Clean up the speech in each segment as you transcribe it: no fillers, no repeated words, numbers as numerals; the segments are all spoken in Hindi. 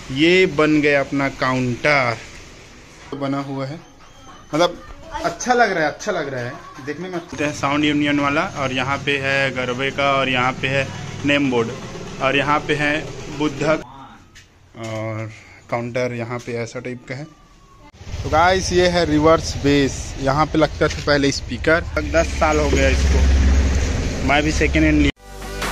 ये बन गया अपना काउंटर, बना हुआ है, मतलब अच्छा लग रहा है, अच्छा लग रहा है देखने में। साउंड यूनियन वाला, और यहाँ पे है गरबे का, और यहाँ पे है नेम बोर्ड, और यहाँ पे है बुद्धा, और काउंटर यहाँ पे ऐसा टाइप का है। तो गाइस ये है रिवर्स बेस, यहाँ पे लगता था पहले स्पीकर। 10 साल हो गया इसको, मैं भी सेकेंड हैंड लिया।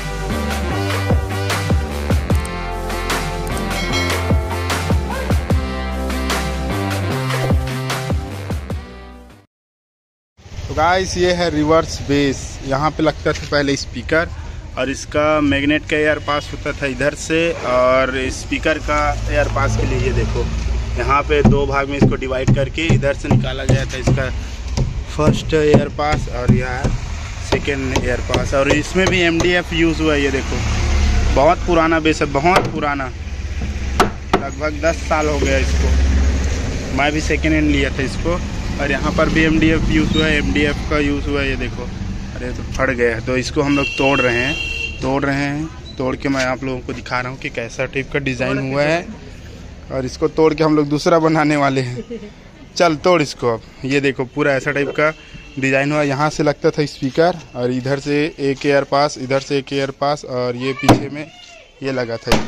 तो गाइस ये है रिवर्स बेस, यहाँ पे लगता था पहले स्पीकर, और इसका मैग्नेट का एयर पास होता था इधर से, और स्पीकर का एयर पास के लिए ये देखो यहाँ पे 2 भाग में इसको डिवाइड करके इधर से निकाला गया था इसका फर्स्ट एयर पास, और यह सेकेंड एयर पास। और इसमें भी MDF यूज़ हुआ है, ये देखो बहुत पुराना बेस है, बहुत पुराना, लगभग 10 साल हो गया इसको, मैं भी सेकेंड हैंड लिया था इसको। और यहाँ पर भी MDF यूज़ हुआ है, MDF का यूज़ हुआ है, ये देखो। अरे तो फट गया है, तो इसको हम लोग तोड़ रहे हैं, तोड़ के मैं आप लोगों को दिखा रहा हूँ कि कैसा टाइप का डिज़ाइन हुआ है, और इसको तोड़ के हम लोग दूसरा बनाने वाले हैं। चल तोड़ इसको। अब ये देखो पूरा ऐसा टाइप का डिज़ाइन हुआ, यहाँ से लगता था स्पीकर, और इधर से एक एयर पास, इधर से एक एयर पास, और ये पीछे में ये लगा था, ये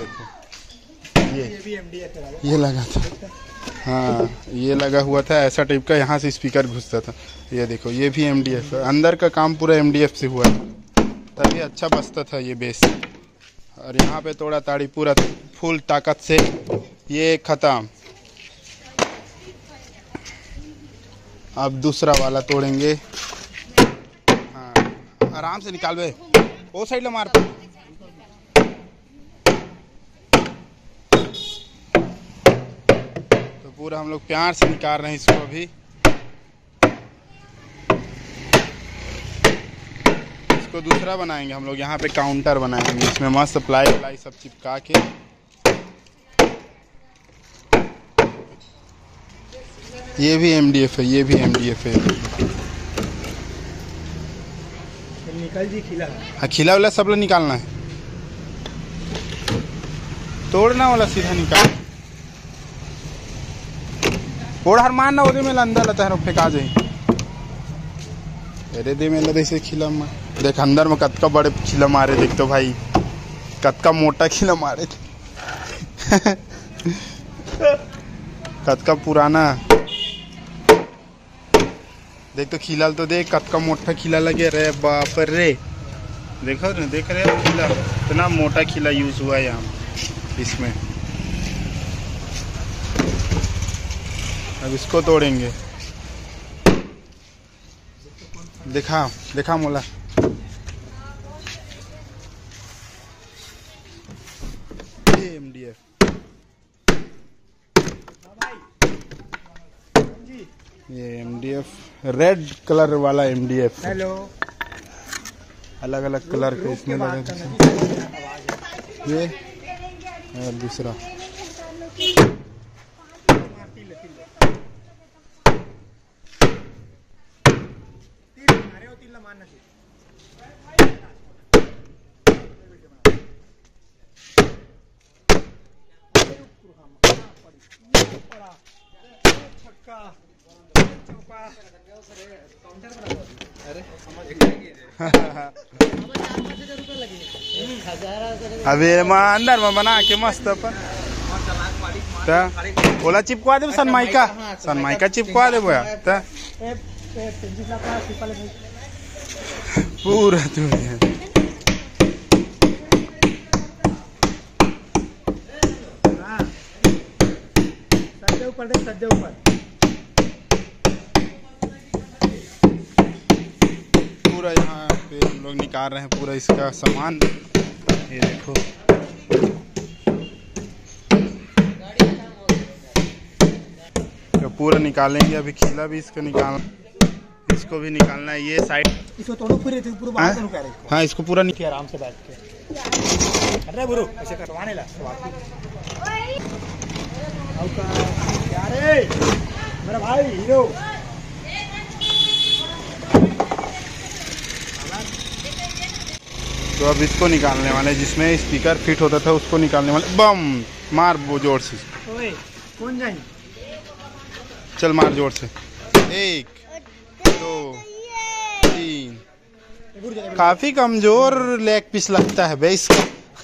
देखो ये लगा था, हाँ ये लगा हुआ था ऐसा टाइप का, यहाँ से स्पीकर घुसता था। ये देखो ये भी MDF है, अंदर का काम पूरा MDF से हुआ है, तभी अच्छा बजता था ये बेस। और यहाँ पे तोड़ा ताड़ी पूरा फुल ताकत से, ये खत्म। अब दूसरा वाला तोड़ेंगे, हाँ आराम से निकाल बे, वो साइड ले मार। तो पूरा हम लोग प्यार से निकाल रहे हैं इसको अभी। इसको दूसरा बनाएंगे हम लोग, यहाँ पे काउंटर बनाएंगे, इसमें मस्त प्लाई सब चिपका के। ये भी MDF है, ये भी MDF है। निकाल जी खिला, हाँ खिला वाला सब लोग निकालना है, तोड़ना वाला सीधा निकाल। ओढ़ हर मारना ओदे में अंदर लता है, फेंका जाए अरे दे में लदे से खिला मार। देख अंदर में कतका बड़े खिला मारे, देख तो भाई कतका मोटा खिला मारे थे। कतका पुराना देख तो खिला, तो देख कतका मोटा खिला लगे रे, बाप रे देखो देख रहे हो खिला, इतना मोटा खिला यूज हुआ है यहाँ इसमें। अब इसको तोड़ेंगे, दिखा मोला। MDF ये MDF रेड कलर वाला MDF। हेलो, अलग अलग कलर के इसमें लगे, ये और दूसरा। अबे अंदर में बना के मस्त अपन ओला चिपकवा दे, सनमाइका चिपकवा दे पूरा दुनिया। सज्जे ऊपर पूरा यहाँ पे हम लोग निकाल रहे हैं पूरा इसका सामान, ये देखो। तो पूरा निकालेंगे, अभी खिला भी इसको निकालना, इसको भी निकालना है, ये साइड इसको तोड़ो पूरे पूरा बाहर से निकाले। हाँ इसको पूरा निकाल आराम से बैठ के, अरे गुरु ऐसे करवाने ला मेरा भाई हीरो। तो अब इसको निकालने वाले, जिसमें स्पीकर फिट होता था उसको निकालने वाले, बम मार वो जोर से। ओए कौन जाए? चल मार जोर से। 1 2 3। काफी कमजोर लेग पीस लगता है बे इसका।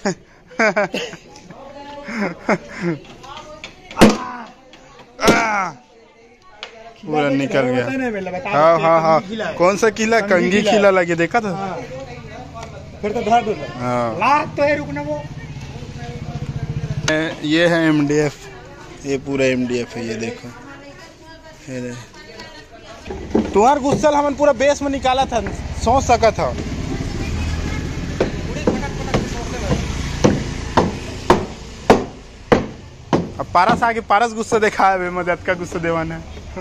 पूरा निकल गया। हाँ हाँ हाँ, कौन सा किला? कंघी खिला लगे, देखा था। फिर तो धर दो। हाँ तो है, रुकना वो। ये है MDF, ये पूरा MDF है, ये देखो। तुम्हार गुस्सा हमन पूरा बेस में निकाला था, सोच सका था। अब पारस आगे, पारस गुस्सा देखा है, मदद का गुस्सा देवाना है।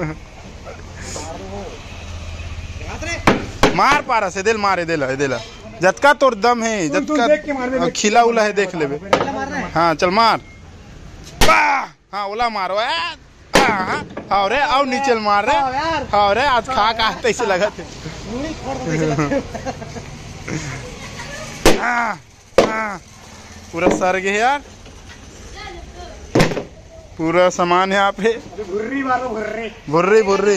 मार पारस, दिल मारे, दिल जतका तोर दम है, जतका खिला उला है, देख ले। हाँ चल मार। हाँ ओला मारो। हाँ रे, आओ नीचे मार रे। हाँ रे, आज खा ऐसे लगा थे। पूरा सर गए यार, पूरा सामान है यहाँ पे। भुर्री मारो, भुर्री भुर्री।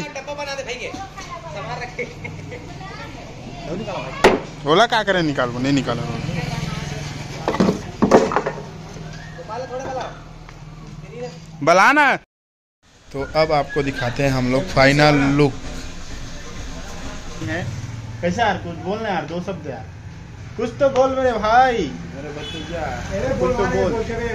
बोला क्या करे, निकाल नहीं निकाला। बलाना। तो अब आपको दिखाते हैं हम लोग फाइनल लुक। कैसा यार, कुछ बोलना यार, 2 शब्द यार, कुछ तो बोल मेरे भाई, मेरे बच्चे क्या, कुछ तो बोल।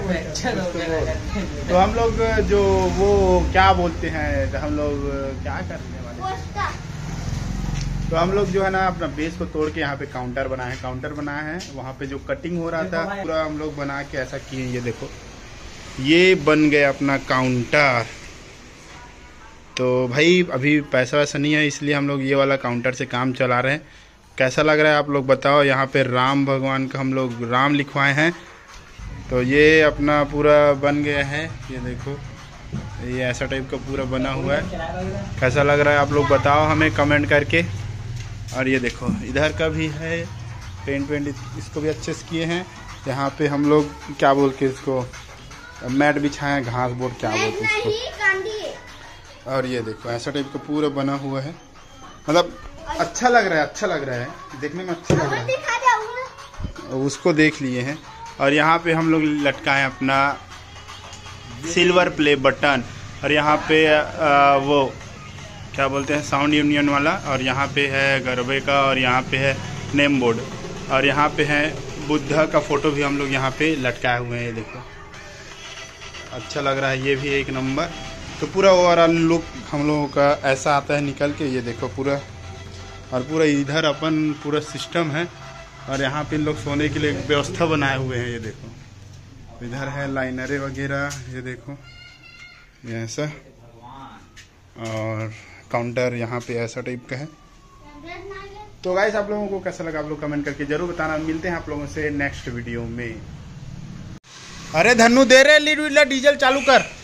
तो हम लोग जो वो क्या बोलते हैं, तो हम लोग क्या करने वाले, तो हम लोग जो है ना अपना बेस को तोड़ के यहाँ पे काउंटर बनाया है। वहाँ पे जो कटिंग हो रहा था पूरा हम लोग बना के ऐसा किए। ये देखो, ये बन गया अपना काउंटर। तो भाई अभी पैसा वैसा नहीं है, इसलिए हम लोग ये वाला काउंटर से काम चला रहे हैं। कैसा लग रहा है आप लोग बताओ। यहाँ पे राम भगवान का हम लोग राम लिखवाए हैं। तो ये अपना पूरा बन गया है, ये देखो, ये ऐसा टाइप का पूरा बना हुआ है। कैसा लग रहा है आप लोग बताओ हमें कमेंट करके। और ये देखो इधर का भी है, पेंट इसको भी अच्छे से किए हैं। यहाँ पे हम लोग क्या बोल के इसको मैट बिछाए हैं, घास बोर्ड क्या बोलते हैं इसको। और ये देखो ऐसा टाइप का पूरा बना हुआ है, मतलब अच्छा लग रहा है, देखने में अच्छा लग रहा है। उसको देख लिए हैं। और यहाँ पे हम लोग लटकाएं अपना सिल्वर प्ले बटन। और यहाँ पे वो क्या बोलते हैं साउंड यूनियन वाला। और यहाँ पे है गरबे का, और यहाँ पे है नेम बोर्ड, और यहाँ पे है बुद्धा का फोटो भी हम लोग यहाँ पे लटकाए हुए हैं। ये देखो अच्छा लग रहा है, ये भी एक नंबर। तो पूरा ओवरऑल लुक हम लोगों का ऐसा आता है निकल के। ये देखो पूरा, और पूरा इधर अपन पूरा सिस्टम है। और यहाँ पे लोग सोने के लिए व्यवस्था बनाए हुए हैं। ये देखो इधर है लाइनरे वगैरह, ये देखो ये ऐसा। और काउंटर यहाँ पे ऐसा टाइप का है। तो गाइस आप लोगों को कैसा लगा आप लोग कमेंट करके जरूर बताना। मिलते हैं आप लोगों से नेक्स्ट वीडियो में। अरे धन्नू दे रहे लीड डीजल चालू कर।